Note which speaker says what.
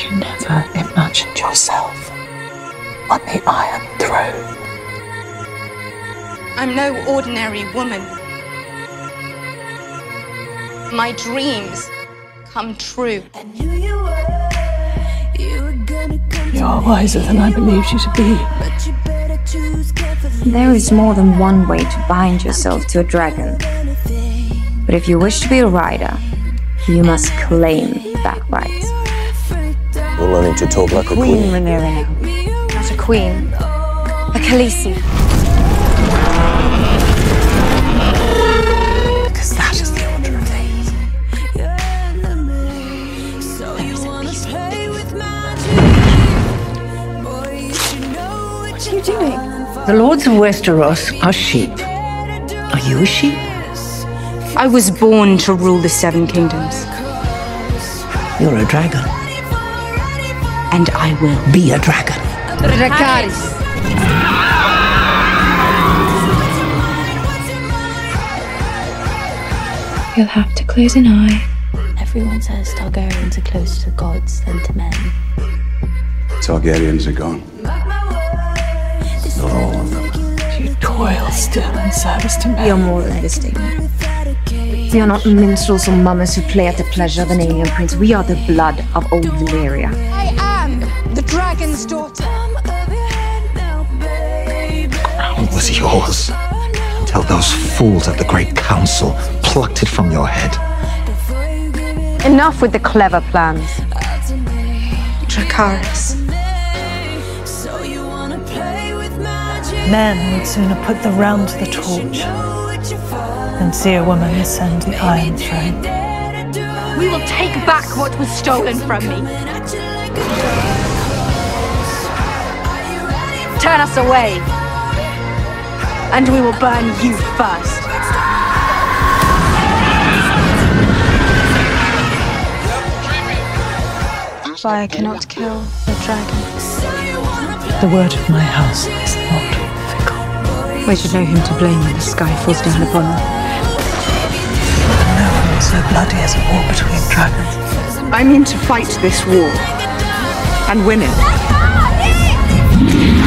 Speaker 1: You never imagined yourself on the Iron Throne.
Speaker 2: I'm no ordinary woman. My dreams come true.
Speaker 1: You are wiser than I believed you to be.
Speaker 3: There is more than one way to bind yourself to a dragon. But if you wish to be a rider, you must claim that right.
Speaker 4: You're learning to talk like a queen.
Speaker 3: Rhaenyra now. Not a queen. A Khaleesi.
Speaker 1: Because that is the order of things.
Speaker 3: What are you doing?
Speaker 5: The lords of Westeros are sheep. Are you a sheep?
Speaker 2: I was born to rule the Seven Kingdoms.
Speaker 5: You're a dragon.
Speaker 2: And I will
Speaker 5: Be a dragon.
Speaker 3: Dracarys.
Speaker 6: You'll have to close an eye.
Speaker 7: Everyone says Targaryens are closer to gods than to men.
Speaker 8: Targaryens are gone.
Speaker 4: Not all of them.
Speaker 1: You toil still in service to men.
Speaker 3: You're more than this statement. We are not minstrels or mummers who play at the pleasure of an alien prince. We are the blood of old Valyria.
Speaker 2: I am the dragon's daughter.
Speaker 4: It was yours. Until those fools at the Great Council plucked it from your head.
Speaker 3: Enough with the clever plans.
Speaker 2: Dracarys.
Speaker 1: Men would sooner put the realm to the torch than see a woman ascend the Iron Throne.
Speaker 2: We will take back what was stolen from me. Turn us away, and we will burn you first. Fire cannot kill the dragon.
Speaker 1: The word of my house is not fickle.
Speaker 2: We should know whom to blame when the sky falls down upon them.
Speaker 1: No one was so bloody as a war between dragons.
Speaker 2: I mean to fight this war and win it.